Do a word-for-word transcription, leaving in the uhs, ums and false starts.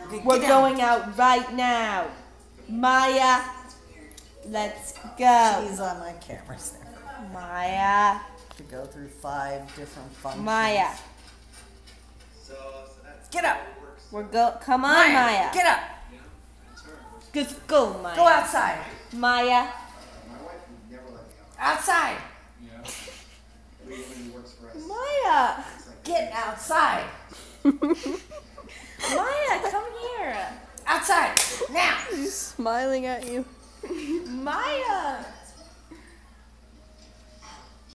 Get, We're get going out right now. Maya, let's go. She's on my camera there. Maya. To go through five different functions. Maya. Get up. We're go. Come on, Maya. Maya. Get up. Just go, Maya. Go outside. Maya. Outside. Maya. Get outside. Maya, come here. Outside. Now. She's smiling at you. Maya.